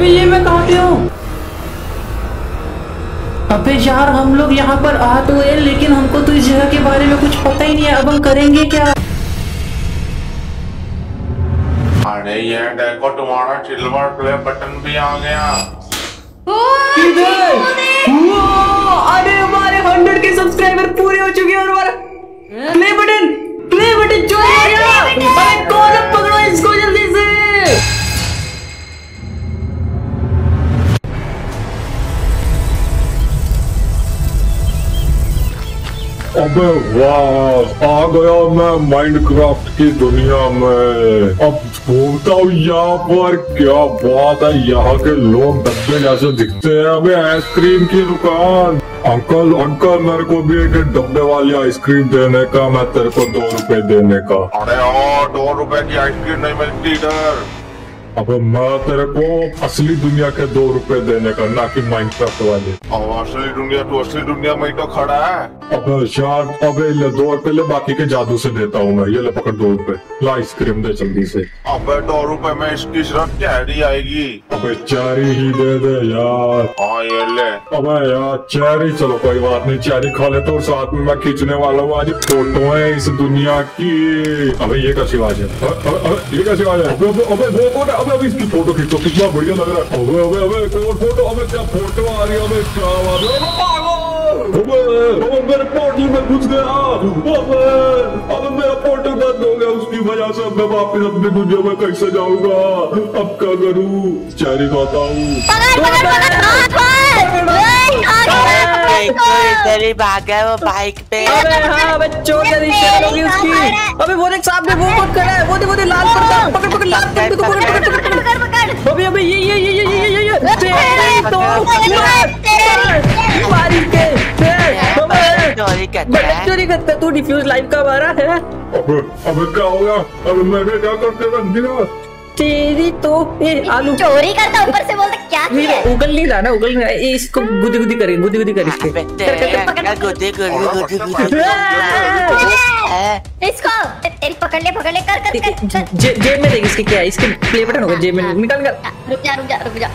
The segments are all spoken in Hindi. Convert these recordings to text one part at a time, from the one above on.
अबे ये मैं कहाँ पे हूँ? अबे यार हम लोग यहाँ पर आ तो गए, लेकिन हमको तो इस जगह के बारे में कुछ पता ही नहीं है। अब हम करेंगे क्या? अरे ये देखो तुम्हारा सिल्वर प्ले बटन भी आ गया। किधर? अरे हमारे 100 के सब्सक्राइबर पूरे हो चुके हैं और हमारा प्ले बटन चोरी हो गया। अरे कौन है, पकड़ो इसको जल्दी से। अबे वाह, आ गया मैं माइनक्राफ्ट की दुनिया में। अब घूमता हूँ यहाँ पर, क्या बात है, यहाँ के लोग डब्बे जैसे दिखते हैं। अबे आइसक्रीम की दुकान। अंकल मेरे को भी एक डब्बे वाली आइसक्रीम देने का, मैं तेरे को 2 रुपए देने का। अरे ओ 2 रुपए की आइसक्रीम नहीं मिलती इधर। अब मैं तेरे को असली दुनिया के 2 रुपए देने का, ना कि माइनक्राफ्ट वाले। और असली दुनिया में ही तो खड़ा है। अबे यार, अबे ले 2 रुपए ले, बाकी के जादू से देता हूँ मैं। ये ले पकड़ 2 रुपए, ला आइसक्रीम दे जल्दी से। अबे 2 रुपए में इसकी सिर्फ चेरी आएगी। अबे चेरी ही दे दे यार। हाँ ये ले। अबे यार चेरी, चलो कोई बात नहीं, चेरी खा लेते। और साथ में मैं खींचने वाला हूँ आज फोटो है इस दुनिया की। अबे ये कैसी आवाज है? ये कैसी आवाज है? अबे इसकी फोटो खींचो, कितना बढ़िया लग रहा है। अबे फोटो, अबे क्या फोटो आ रही है? अबे क्या बात है? अबे मेरे पोर्टल में घुस गया। अबे मेरा पोर्टल बंद हो गया, उसकी वजह से मैं वापस अपनी दुनिया में कैसे जाऊंगा? अब क्या करूँ? चेरी खाता हूँ। भाग गया वो बाइक पे। अबे हाँ, अबे चोर होगी उसकी। अबे वो देख सामने वो कौन खड़ा है? वो दे लाल पर्दा, पकड़ लाल पर्दे को, पकड़। अबे ये तो चोरी करता तू। डिफ्यूज लाइव का हमारा है। अबे क्या हो गया? अबे मैंने क्या करते रंजीना? तेरी तो ये आलू चोरी करता, ऊपर से बोलता क्या किया? उगल नहीं रहा ना, उगल नहीं रहा। इसको गुदी कर इसके। इसको तेरी पकड़ ले कर। जेब में देख इसके क्या है? इसके प्ले बटन होगा जेब में, निकाल। रुक जा।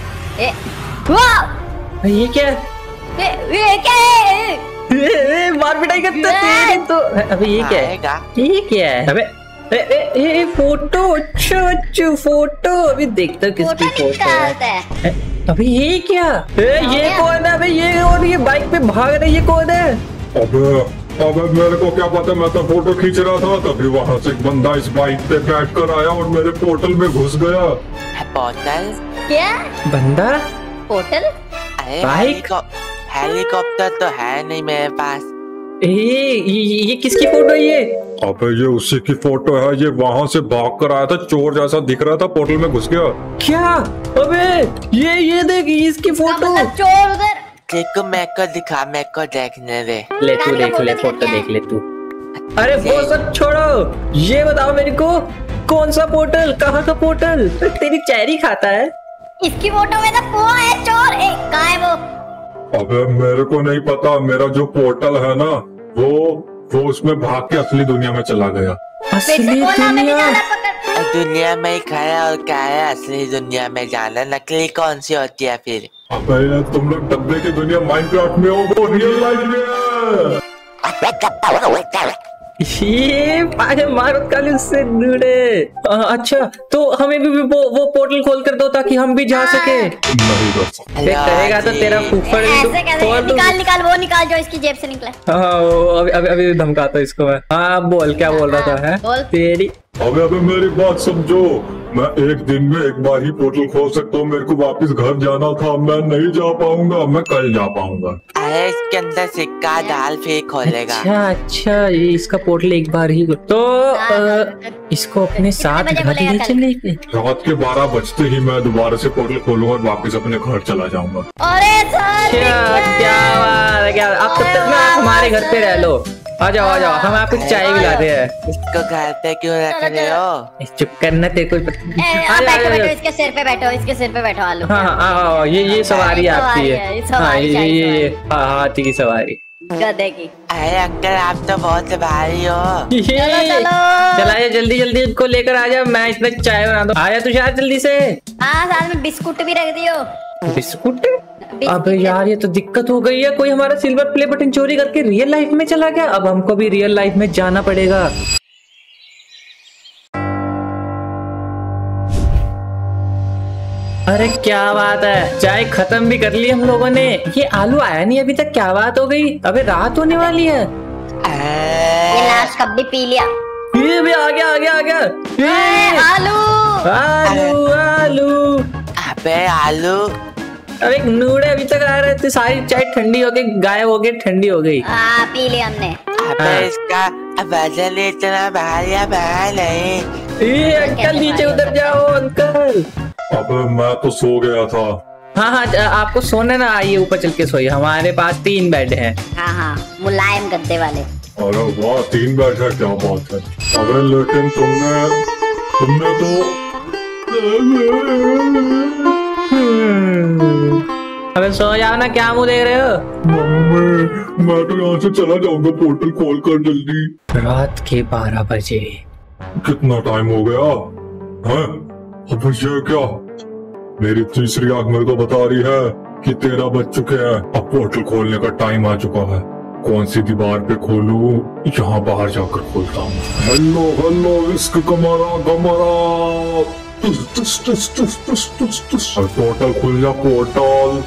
ये क्या है? ये क्या है? मार पिटाई करता तेरी तो। अबे ये क्या है? अबे ये फोटो। अच्छा फोटो। अभी देखता किसकी फोटो है। अबे ये क्या? ये कौन है? अबे ये और ये बाइक पे भाग रहा है, ये कौन है? अबे मेरे को क्या पता, मैं तो फोटो खींच रहा था, तभी वहाँ से एक बंदा इस बाइक पे बैठ कर आया और मेरे पोर्टल में घुस गया। पोर्टल क्या? बंदा पोर्टल? हेलीकॉप्टर तो है नहीं मेरे पास। ये किसकी फोटो है ये? अबे ये उसी की फोटो है। ये वहाँ से भाग कर आया था, चोर जैसा दिख रहा था, पोर्टल में घुस गया। क्या? अबे ये देख इसकी फोटो। चोर उधर। देखो मेरे को दिखा, मेरे को देखने दे। ले तू देख ले, फोटो देख ले तू। अरे वो सब छोड़ो, ये बताओ मेरे को कौन सा पोर्टल, कहाँ का पोर्टल? तेरी चेरी खाता है। इसकी फोटो में तो वो है चोर। कहाँ है वो? अबे मेरे को नहीं पता। मेरा जो पोर्टल है ना, वो उसमें भाग के असली दुनिया में चला गया। असली दुनिया में ही खड़ा और क्या है असली दुनिया में जाना? नकली कौन सी होती है फिर? अबे तुम लोग डब्बे की दुनिया माइनक्राफ्ट में हो, वो रियल लाइफ में है। ये मारो कल उससे ढूंढे। अच्छा तो हमें भी वो पोर्टल खोल कर दो ताकि हम भी जा सके। नहीं कर सकते। करेगा तो तेरा फूफड़ निकाल वो निकाल जो इसकी जेब से निकला। हाँ अभी धमकाता इसको मैं। हाँ बोल, क्या बोल रहा था? है तेरी। अबे मेरी बात समझो। मैं एक दिन में एक बार ही पोर्टल खोल सकता हूँ। मेरे को वापस घर जाना था, मैं नहीं जा पाऊंगा। मैं कल जा पाऊंगा। अरे इसके अंदर सिक्का डाल फिर खोलेगा। अच्छा ये इसका पोर्टल एक बार ही तो इसको अपने साथ घर ले चलेंगे। रात के 12 बजते ही मैं दोबारा से पोर्टल खोलूंगा और वापस अपने घर चला जाऊंगा। अरे सर क्या अब तब तक ना आप हमारे घर पे रह लो। आ जाओ हम आपको चाय भी लाते हैं। इसको घर पे क्यों रख रहे हो? चुप करना, तेरे को बैठो इसके सिर पे बैठो आलू। हाँ ये सवारी आपकी है। हाँ ये हाथी की सवारी। गधे की। अरे अंकल आप तो बहुत भारी हो। चलो चलो चलाइए जल्दी जल्दी इनको लेकर आ जा, मैं इसमें चाय बना दो। आया तुषार जल्दी से। हाँ साथ में बिस्कुट भी रख दियो। बिस्कुट? अबे यार ये तो दिक्कत हो गई है, कोई हमारा सिल्वर प्ले बटन चोरी करके रियल लाइफ में चला गया। अब हमको भी रियल लाइफ में जाना पड़ेगा। अरे क्या बात है, चाय खत्म भी कर ली हम लोगों ने। ये आलू आया नहीं अभी तक, क्या बात हो गई? अबे रात होने वाली है। ये लास्ट कप भी पी लिया। ये भी आ गया आ गया आ गया। आलू आलू आलू। अबे आलू। अब एक नूड़े अभी तक आ रहे थे, सारी चाय ठंडी हो गई, गायब हो गई, ठंडी हो गई। पी लिया हमने। अबे इसका वजन इतना भारी नहीं। ये अंकल नीचे उतर जाओ अंकल। अबे मैं तो सो गया था। हाँ हाँ आपको सोने ना, आइए ऊपर चल के सोइए, हमारे पास 3 बेड हैं। हाँ हाँ मुलायम गद्दे वाले। अरे वाह 3 बेड है, क्या बात है। अबे लेकिन तुमने तो अबे सो जाओ ना, क्या मुंह देख रहे हो? मम्मी मैं तो यहाँ से चला जाऊंगा, पोर्टल खोल कर जल्दी। रात के 12 बजे। कितना टाइम हो गया है? अब ये क्या, मेरी तीसरी आंख मेरे को बता रही है कि 13 बज चुके हैं। अब पोर्टल खोलने का टाइम आ चुका है। कौन सी दीवार पे खोलूं? यहाँ बाहर जाकर खोलता हूँ। हेलो हेलो इश्क कमरा कमरा। पोर्टल खुल जा, पोर्टल।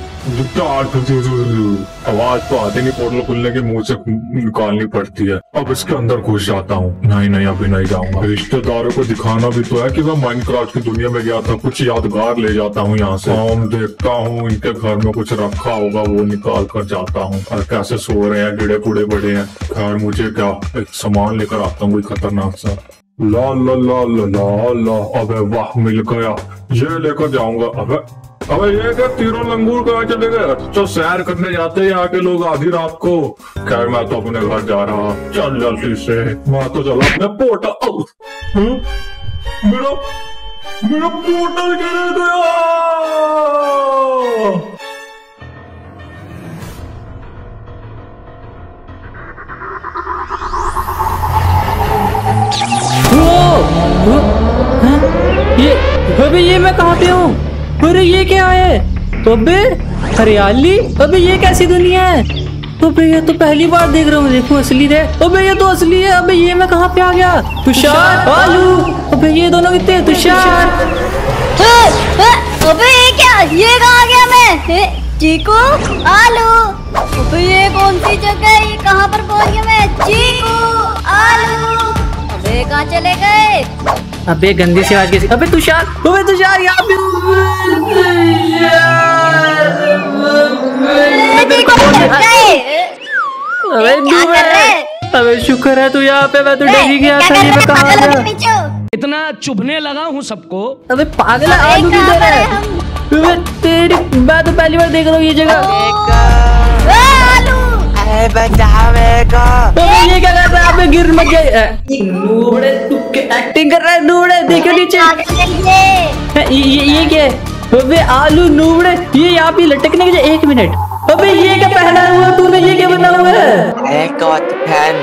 आवाज तो आती नहीं, पोर्टल खुलने के मुंह से निकालनी पड़ती है। अब इसके अंदर घुस जाता हूँ। नहीं अभी नहीं जाऊंगा। रिश्तेदारों को दिखाना भी तो है कि मैं माइनक्राफ्ट की दुनिया में गया था, कुछ यादगार ले जाता हूँ यहाँ से। देखता हूँ इनके घर में कुछ रखा होगा, वो निकाल कर जाता हूँ। और कैसे सो रहे हैं, गिड़े पुड़े बड़े हैं। खैर मुझे क्या, एक सामान लेकर आता हूँ कोई खतरनाक सा। ला ला ला ला ला ला। अबे वाह मिल गया, ये लेकर जाऊंगा। अबे ये क्या, तीनों लंगूर कहाँ चले गए? तो सैर करने जाते हैं यहाँ के लोग आधी रात को। खैर मैं तो अपने घर जा रहा, चल जल्दी से। मैं तो चला अपने पोर्टल। मेरा पोर्टल गिर गया। ये अबे ये मैं कहाँ पे हूँ? अरे ये क्या है? अबे हरियाली। अबे ये कैसी दुनिया है? अबे ये तो पहली बार देख रहा हूँ। देखो असली है। अबे ये तो असली है। अबे ये मैं कहाँ पे आ गया? तुषार आलू। अबे ये दोनों कितने? तुषार। अबे ये क्या, ये कहाँ गया मैं? चीकू आलू। अबे ये कौन सी जगह है? ये कहाँ पर पहुँच गया मैं? चीकू आलू। अबे कहाँ चले गए? अबे गंदी सी आवाज कैसी? अबे तुषार यहाँ पे। अबे शुक्र है तू यहाँ पे, मैं तो डर ही गया था। ये मैं कहाँ गया? इतना चुभने लगा हूँ सबको। अबे पागल आलू किधर है? अबे तेरी, मैं तो पहली बार देख रहा हूँ ये जगह। बचाओ मेरे को। अबे ये क्या कर रहा है? अबे गिर मत जाए। नूड़े तू एक्टिंग कर रहा है। नूड़े देखो नीचे। ये क्या है? अबे आलू नूड़े, ये यहाँ पे लटकने के लिए। 1 मिनट। अबे ये क्या पहना हुआ तूने? ये क्या बना हुआ है? अरे कोट फैन।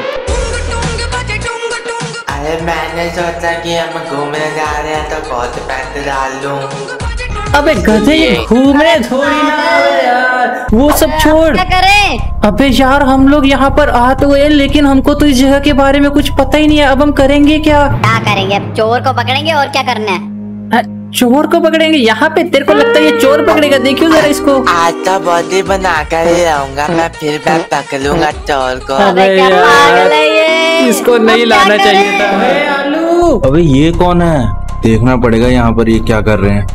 अरे मैंने सोचा कि हम घूमने जा रहे हैं तो कोट पैंट डाल लूं। अबे गधे, ये घूमने थोड़ी ना है यार, वो सब छोड़। क्या करें? अबे यार हम लोग यहाँ पर आ तो गए, लेकिन हमको तो इस जगह के बारे में कुछ पता ही नहीं है। अब हम करेंगे क्या? क्या करेंगे? अब चोर को पकड़ेंगे और क्या करना है? चोर को पकड़ेंगे यहाँ पे? तेरे को लगता है ये चोर पकड़ेगा? देखियो जरा इसको। आज तो बॉडी बना कर ही रहूंगा मैं, फिर मैं पकड़ूंगा चोर को। अबे क्या पागल है ये? इसको नहीं लाना चाहिए था। अबे आलू। अबे ये कौन है? देखना पड़ेगा यहाँ पर ये क्या कर रहे हैं।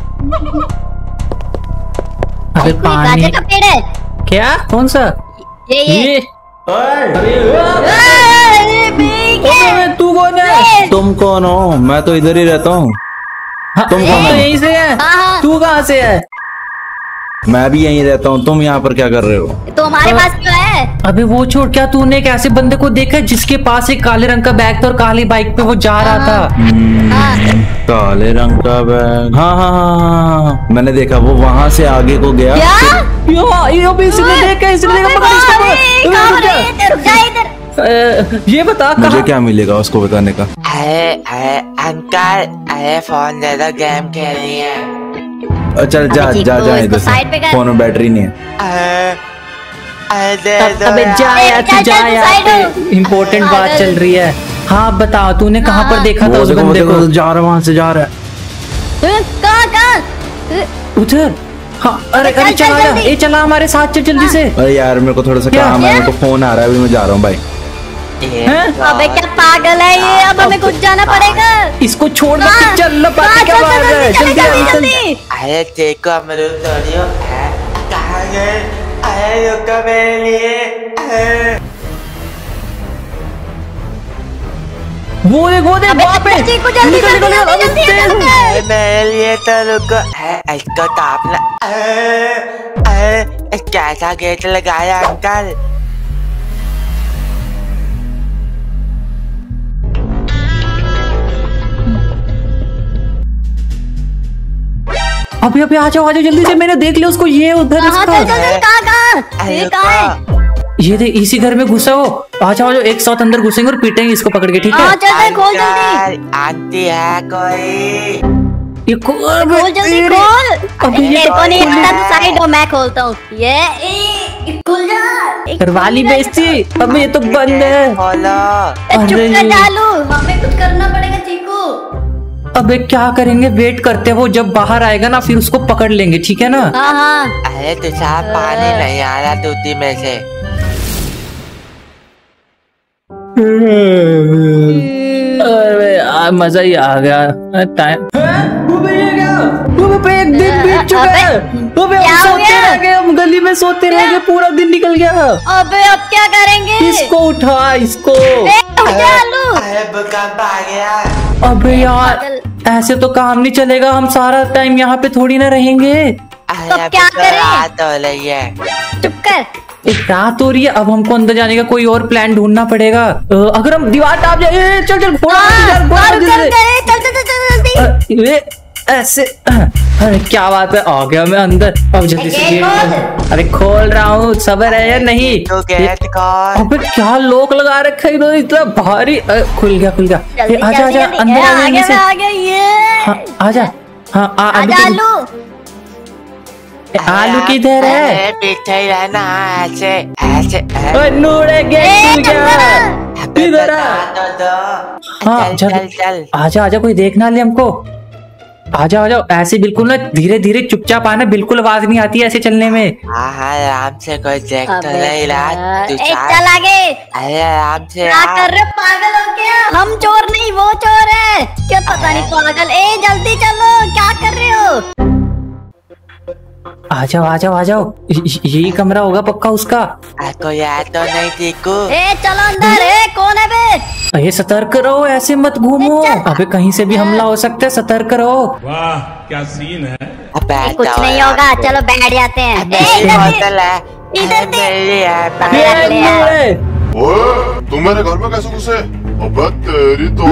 अबे पानी का पेड़ है क्या? कौन सा? ये तू कौन है? तुम कौन हो? मैं तो इधर ही रहता हूँ। तुम कौन हो? यहीं से है? तू कहाँ से है? मैं भी यहीं रहता हूँ, तुम यहाँ पर क्या कर रहे हो? तो हमारे पास क्यों है? अबे वो छोड़, क्या तूने एक ऐसे बंदे को देखा है जिसके पास एक काले रंग का बैग था और काली बाइक पे वो जा रहा था? काले रंग का बैग, हाँ हाँ हाँ, मैंने देखा। वो वहाँ से आगे को गया। इसने देखा, ये बता मुझे क्या मिलेगा उसको बताने का? अंकल, अरे फोन दे दो, गेम खेलनी है। चल जा जा जा इधर से, फोन में बैटरी नहीं है। अबे जा यार, तू जा यार, इम्पोर्टेंट बात चल रही है। हाँ बता, तूने कहाँ पर देखा था उस बंदे को? जा रहा, वहाँ से जा रहा है। कहाँ? उधर? हाँ, अरे चला जा, ये चला हमारे साथ, चल जल्दी से। अरे यार मेरे को थोड़ा सा काम है, मेरे को फोन आ रहा है, अभी मैं जा रहा हूँ भाई। अबे क्या पागल है ये, अब हमें कुछ जाना पड़ेगा। इसको छोड़ दे, चल पार्टी क्या बात है, जल्दी। अरे देखो अमरूद तोड़ियो, कहाँ गए? अरे रुको मेरे लिए। वो देख वहाँ पे, मेरे लिए तो रुको, इसको तापना। कैसा गेट लगाया अंकल? अभी अभी आ जाओ जल्दी से, मैंने देख लिया उसको, ये उधर इसका। ये देख, इसी घर में घुसा हो। आ जाओ, एक साथ अंदर घुसेंगे और पीटेंगे इसको पकड़ के, ठीक है? खोल जल्दी। आंटी है कोई? ये खोल जल्दी, खोल। अभी ये तो नहीं आता, तो साइड हो, मैं खोलता हूँ। ये खुल जा। करवाली बेइज्जती। अबे ये तो बंद है। खोलो। चुप कर डालू, हमें कुछ करना पड़ेगा चीकू। अबे क्या करेंगे, वेट करते हैं, वो जब बाहर आएगा ना फिर उसको पकड़ लेंगे, ठीक है ना? हाँ हाँ। अरे तो साफ पानी नहीं आ रहा दूधी में से। अरे मजा ही आ गया। टाइम एक दिन बीत चुका है। हम सोते रह गए, हम गली में सोते रह गए, पूरा दिन निकल गया। अबे अब क्या करेंगे? इसको उठा, इसको। अरे भूकंप आ गया। अबे यार ऐसे तो काम नहीं चलेगा, हम सारा टाइम यहाँ पे थोड़ी ना रहेंगे। तो क्या करें? रात हो रही है। चुप कर। एक रात हो रही है, अब हमको अंदर जाने का कोई और प्लान ढूंढना पड़ेगा। अगर हम दीवार टाप जाए, चल चल जल्दी ऐसे। अरे क्या बात है, आ गया मैं अंदर। अब जल्दी से अरे खोल रहा हूँ, सबर है या नहीं? अबे क्या लोक लगा रखा है इधर, इतना भारी। खुल गया खुल गया। आजा आजा अंदर आ गया। आजा। हाँ आलू किधर है? पीछे ही रहना, ऐसे ऐसे। नूरे गेट इधर। हाँ चल चल। आजा आजा, कोई देख ना ले हमको। आ जाओ ऐसे बिल्कुल ना, धीरे धीरे चुपचाप आना, बिल्कुल आवाज नहीं आती है ऐसे चलने में। हाँ आराम से, कोई देख तो नहीं रहा। चल आगे। अरे आराम से। क्या कर रहे, पागल हो क्या? हम चोर नहीं, वो चोर है। क्या पता नहीं पागल। जल्दी चलो, क्या कर रहे हो? आ जाओ। यही कमरा होगा पक्का उसका। कोई आया तो नहीं चीकू? चलो अंदर। कौन है बे? ये सतर्क रहो, ऐसे मत घूमो। अबे कहीं से भी हमला हो सकता है, सतर्क रहो। वाह क्या सीन है। कुछ नहीं होगा, चलो बैठ जाते हैं। तुम मेरे घर में कैसे घुसे? अबे तेरी तो।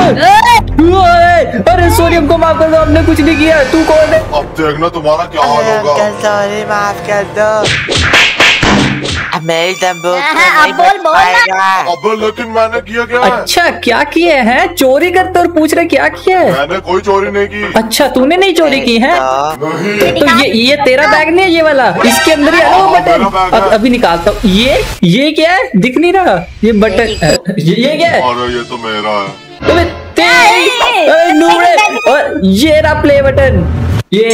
अरे सॉरी, हमको माफ कर दो, हमने कुछ नहीं किया। तू कौन है? अब देखना तुम्हारा क्या हाल होगा। सॉरी, माफ कर दो। मेरी अब बोल अबे लेकिन मैंने किया क्या है? अच्छा क्या किए हैं? चोरी करते और पूछ रहे क्या किया है? मैंने कोई चोरी नहीं की। अच्छा तूने नहीं चोरी की है? तो ये तेरा बैग नहीं है ये वाला? इसके अंदर ही है वो बटन। अभी निकालता हूँ। ये क्या है? दिख नहीं रहा ये बटन। ये क्या है? अरे ये तो मेरा है। और ये रहा प्ले बटन। ये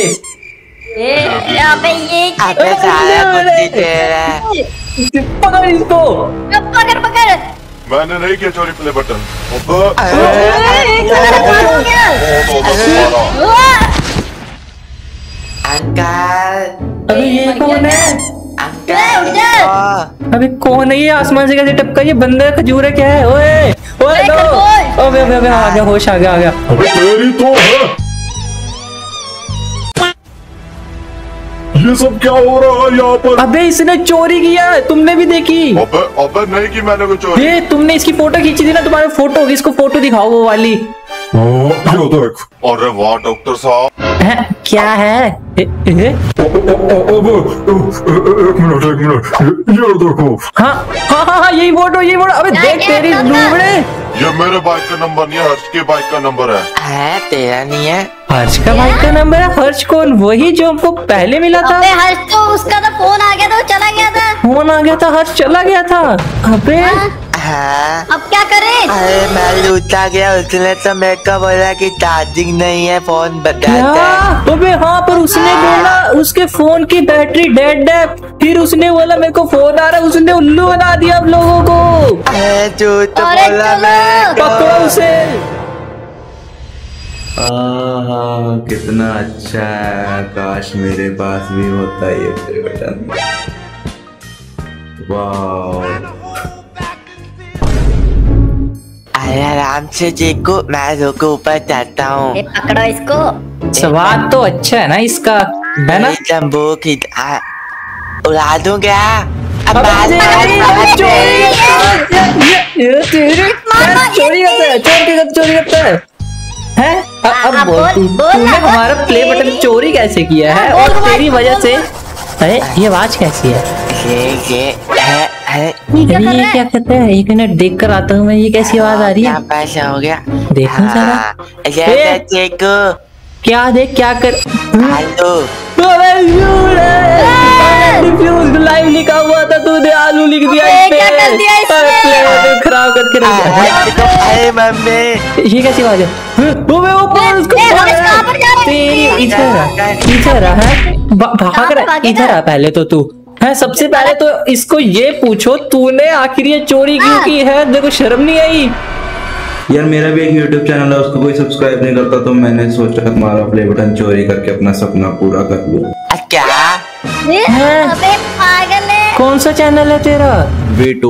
पकड़ इसको। पकड़। मैंने नहीं किया चोरी प्ले बटन। अंकल अभी ये कौन है? अभी कौन है ये? आसमान से कैसे टपका? ये बंदा खजूर है क्या है? ओए नो। अबे आ गया, होश आ गया। अबे तेरी तो है। ये ये सब क्या हो रहा है यहाँ पर? अबे इसने चोरी किया है, तुमने भी देखी? अबे नहीं की मैंने कुछ चोरी। ये तुमने इसकी फोटो खींची थी ना, तुम्हारे फोटो होगी, इसको फोटो दिखाओ वो वाली। ये देख। अरे वाह डॉक्टर साहब। क्या है? एक मिनट ये देखो। हाँ यही फोटो अबे देख तेरी लूबड़े। ये मेरे बाइक का नंबर नहीं है, हर्ष के बाइक का नंबर है। तेरा नहीं है? हर्ष का बाइक का नंबर है? हर्ष कौन? वही जो हमको पहले मिला था। अबे हर्ष तो उसका तो फोन आ गया था, वो चला गया था। फोन आ गया था, हर्ष चला गया था। अबे हाँ। अब क्या करे? अरे मैं लूटा गया, उसने तो मेरे को बोला कि चार्जिंग नहीं है, फोन बताता है। अबे हाँ, पर उसने बोला उसके फोन की बैटरी डेड है, फिर उसने बोला मेरे को फोन आ रहा है, उसने उल्लू बना दिया हम लोगों को। अरे झूठ अरे बोला, चलो। मैं पकड़ो उसे। कितना अच्छा है, काश मेरे पास भी होता ये प्ले बटन। वाह। अरे आराम से देखो, मैं रुको ऊपर जाता हूँ। पकड़ो इसको। स्वाद तो अच्छा है ना इसका, है ना? तंबू की उड़ा दूं क्या? अब चोरी करता है। अब बोल तूने हमारा प्ले बटन चोरी कैसे किया है? और तेरी वजह से। अरे ये आवाज कैसी है? ये क्या कहते हैं? एक मिनट देख कर आता हूँ मैं, ये कैसी आवाज आ रही है? पैसा हो गया, देखो जरा। देखो क्या देख, क्या कर? लाइव लिखा हुआ था, तूने आलू लिख दिया। क्या कर दिया इसने? खराब करके रख दिया। अरे मम्मी, ये कैसी आवाज है? इधर है, भाग रहा है। इधर आ पहले तो तू है। सबसे पहले तो इसको ये पूछो, तूने आखिर ये चोरी क्यों की है? देखो शर्म नहीं आई? यार मेरा भी एक YouTube चैनल है, उसको कोई सब्सक्राइब नहीं करता, तो मैंने सोचा तुम्हारा प्ले बटन चोरी करके अपना सपना पूरा कर लूं। क्या? अबे पागल है। कौन सा चैनल है तेरा? V2।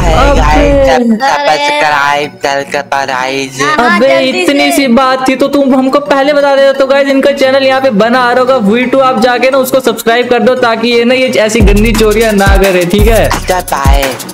अबे इतनी सी बात थी तो तुम हमको पहले बता देते। तो गाइस इनका चैनल यहाँ पे बना आ रहा होगा V2, आप जाके ना उसको सब्सक्राइब कर दो, ताकि ये ना ये ऐसी गंदी चोरियां ना करे, ठीक है?